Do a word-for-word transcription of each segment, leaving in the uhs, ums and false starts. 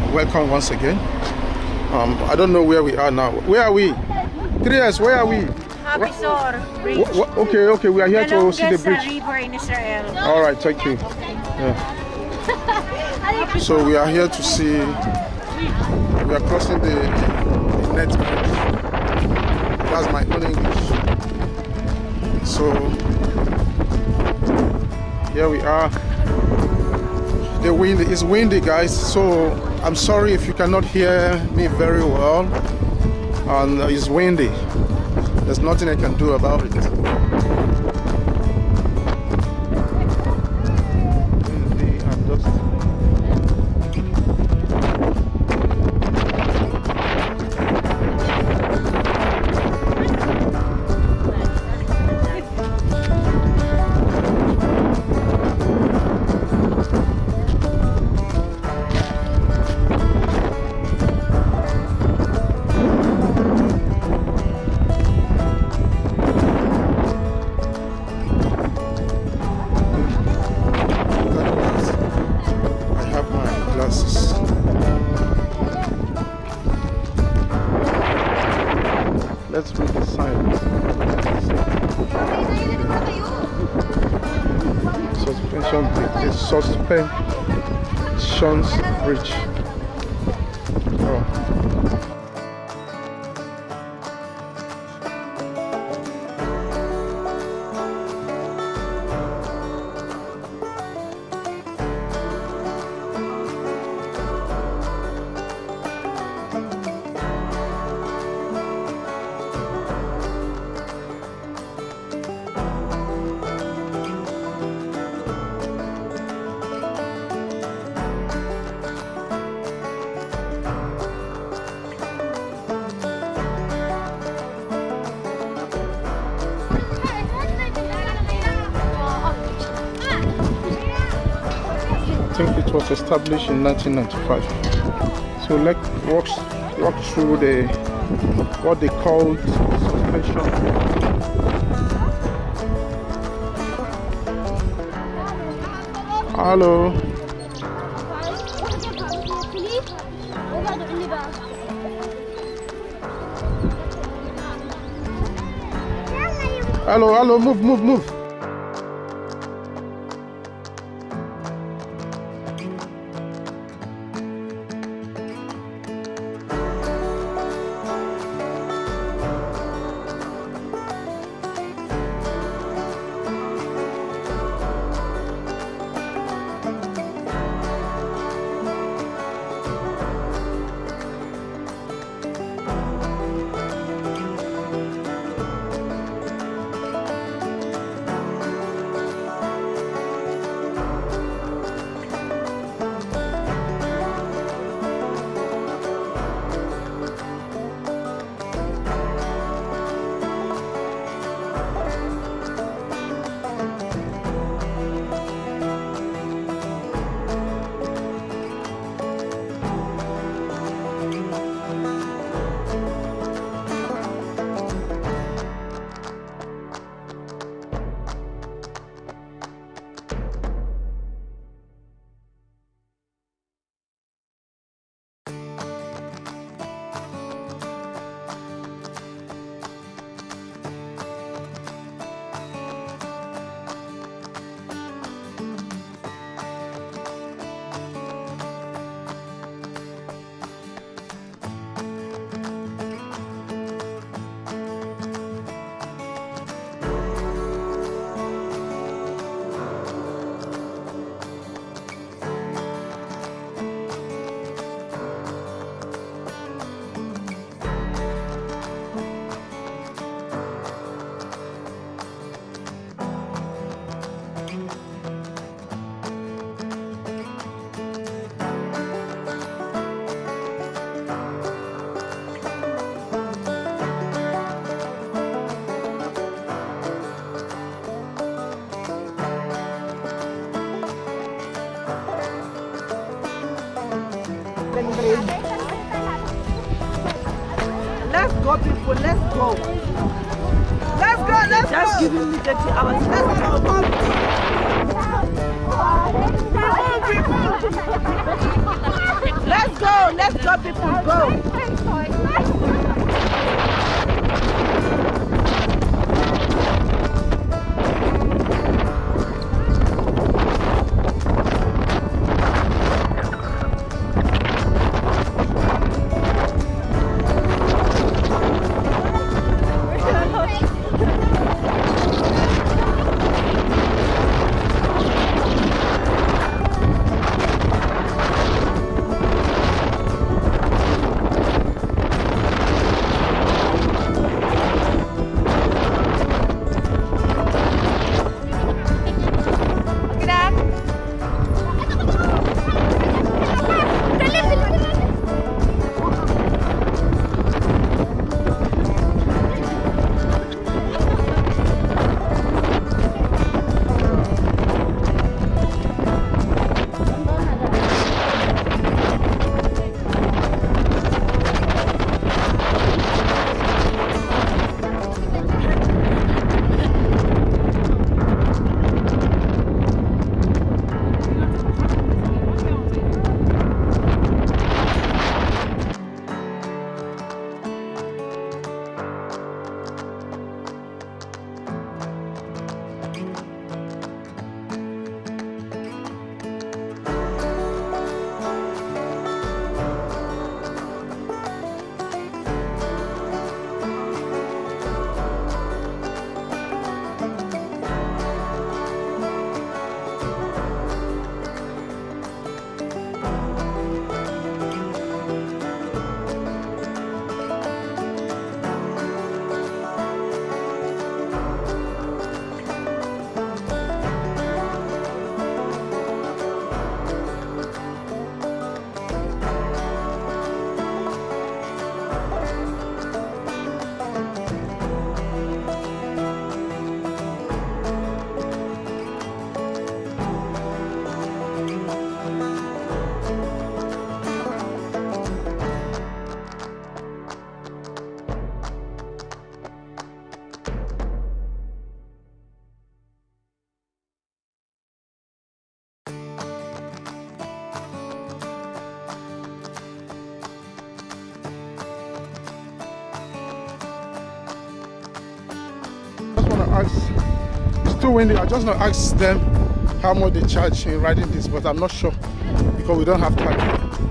welcome once again. Um, I don't know where we are now. Where are we? Trias, where are we? Happy Sor Bridge. What, what, okay, okay, we are here to see the bridge. River in Israel. All right, thank you. Yeah. So we are here to see. We are crossing the, the net bridge. That's my own English. So here we are. The wind is windy, guys. So I'm sorry if you cannot hear me very well. And it's windy. There's nothing I can do about it. Let's read the sign. Suspension bridge. The suspension bridge. Oh. I think it was established in nineteen ninety-five. So let's walk, walk through the what they called suspension. Hello. Hello, hello, move, move, move. Let's go, people. Let's go. Let's go. Let's Just go. Giving me thirty hours. Let's go. Come on, people. Let's go. ask, it's too windy. I just want to ask them how much they charge in riding this, but I'm not sure because we don't have time.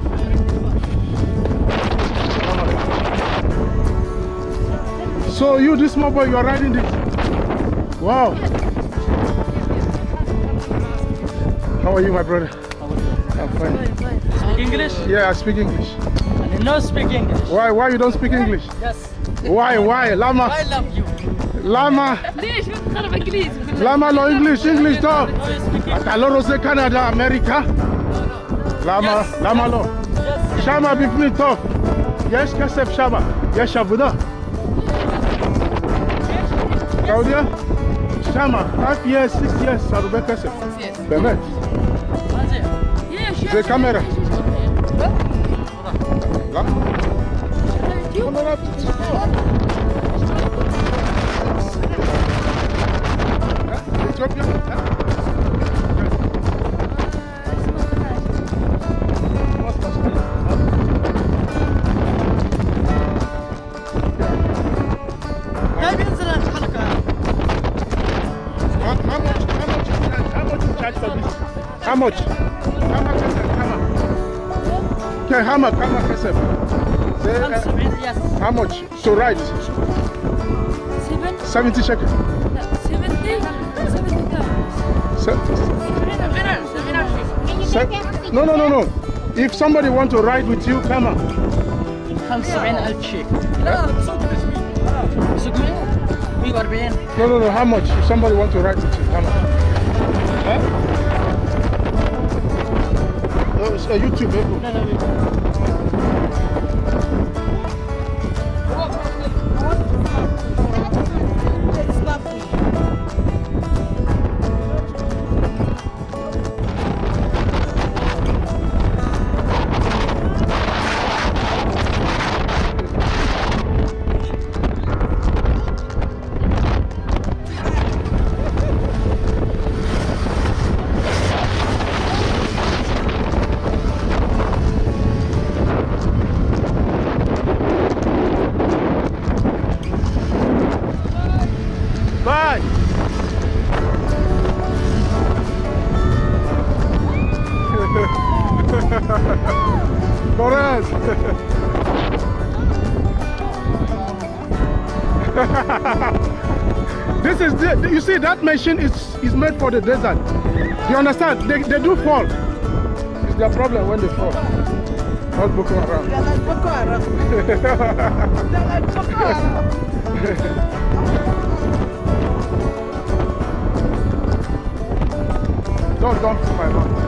So you, this small boy, you are riding this? Wow. How are you, my brother? I'm fine. Speak English? Yeah, I speak English. I no speak English. Why? Why you don't speak English? Yes. Why? Why? Lama? I love you. Lama? ليش بتخرب انجليزي؟ Lama no English, English talk. No, you speak English. Ataloro say Canada, America. Lama, Yes. Lama lo. Yes. Shama bifni talk. Yes, Kasef Shama. Yes, Shavuda. Claudia? Shama, five years, six years, Sarube Kasef. Bemet. ليش؟ The camera. La? Ethiopia? لا بينزل الحلقة. How how much? How much? you charge- How much you charge for this? How much? How much is it? How much? Okay, how much? How much is it? Say, uh, خمسة وسبعين. Yes. how much? So right, سبعين seventy shekels. لا سبعين سبعين Se- se- no, no, no, no. If somebody want to ride with you, come on. خمسة وسبعين ألف شيكل. لا سوق مية وأربعين. No, no, no. How much? If somebody want to ride with you, come on. Huh? Oh, it's a YouTube. eh? لا لا. Correct. This is the, you see that machine is is made for the desert. You understand? They, they do fall. It's their problem when they fall. Not Boko Haram. They're like Boko Haram. They're like Boko Haram. Don't don't fill my mouth.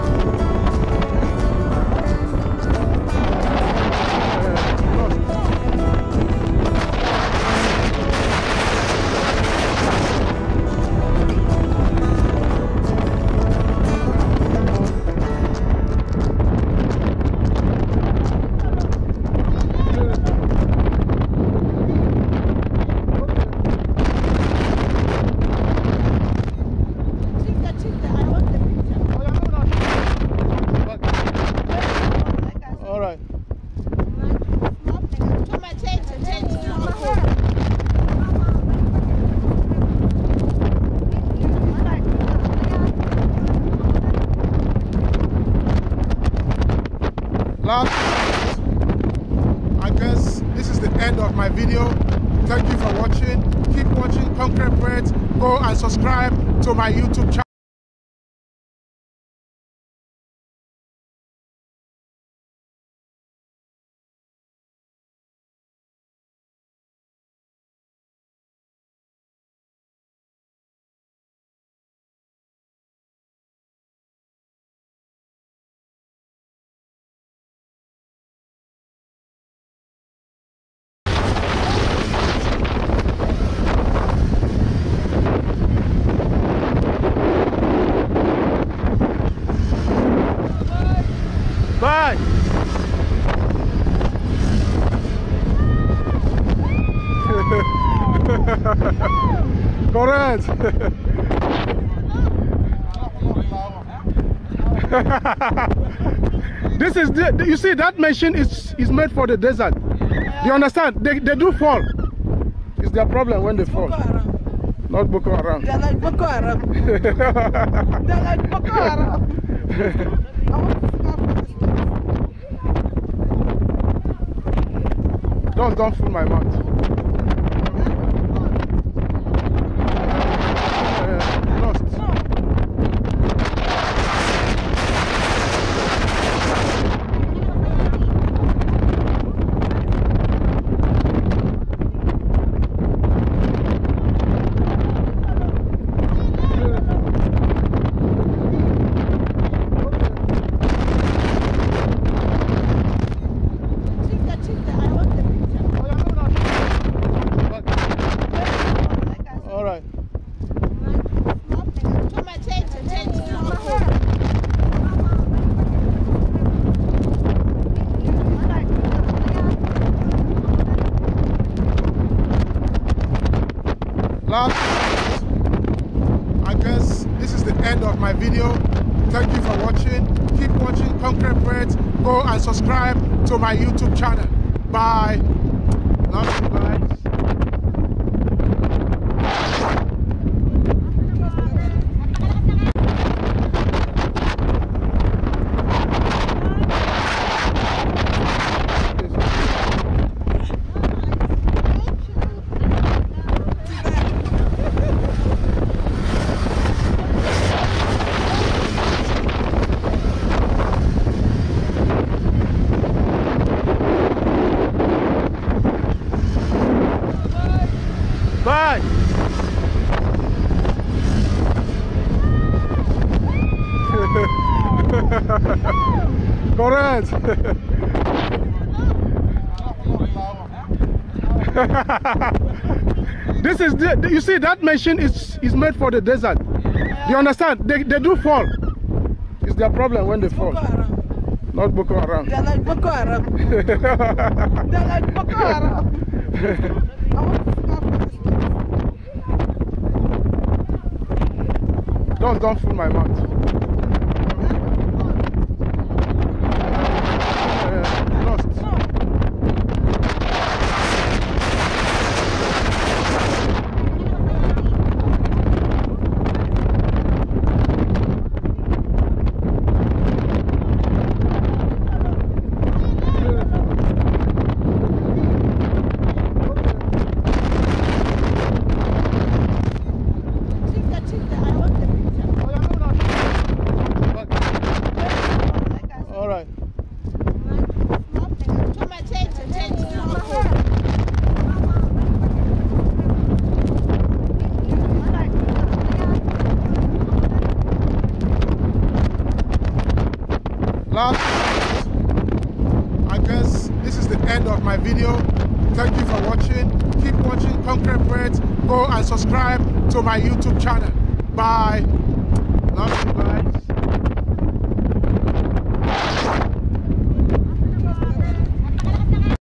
I guess this is the end of my video. Thank you for watching. Keep watching Concrete Bread. Go and subscribe to my YouTube channel. Bye. Correct. This is the, you see that machine is is made for the desert. You understand? They they do fall. It's their problem when they fall. Not Boko Haram. They're like Boko Haram. They're like Boko Haram. Don't don't fool my mouth. Uh, lost. Last, I guess this is the end of my video. Thank you for watching. Keep watching Concrete Bread. Go and subscribe to my YouTube channel. Bye. Love you guys. Bye. Correct. This is the, you see that machine is is made for the desert. You understand? They they do fall. It's their problem when they fall. Not Boko Haram. They're like Boko Haram. They're like Boko Haram. Don't don't fool my mouth. Uh, lost. last, I guess this is the end of my video. Thank you for watching. Keep watching Concrete Bread. Go and subscribe to my YouTube channel. Bye. Love you, bye.